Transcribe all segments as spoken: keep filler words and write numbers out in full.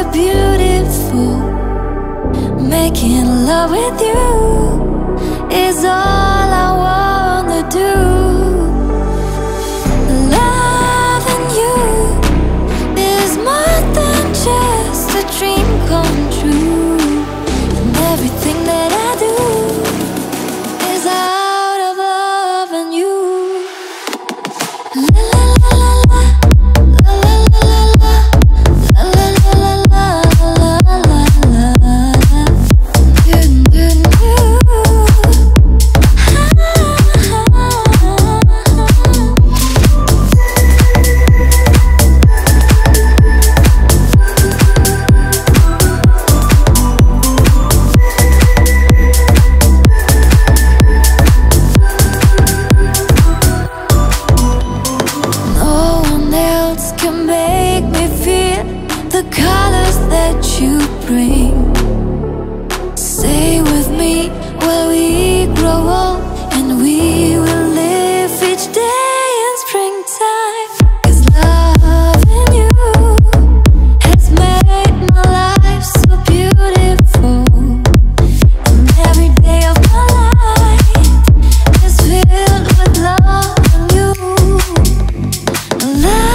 so beautiful. Making love with you is all I wanna do. Loving you is more than just a dream come true. And everything that I do is out of loving you. La la la la la. Can make me feel the colors that you bring. Stay with me while we grow old, and we will live each day in springtime. 'Cause loving you has made my life so beautiful, and every day of my life is filled with love and you. Love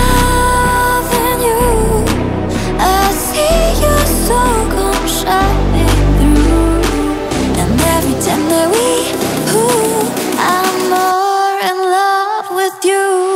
that we, ooh, I'm more in love with you.